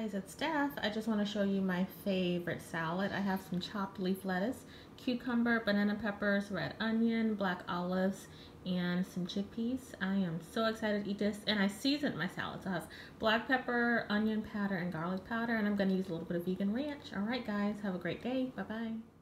guys, it's Steph. I just want to show you my favorite salad. I have some chopped leaf lettuce, cucumber, banana peppers, red onion, black olives, and some chickpeas. I am so excited to eat this, and I seasoned my salad. So it has black pepper, onion powder, and garlic powder, and I'm going to use a little bit of vegan ranch. All right, guys, have a great day. Bye-bye.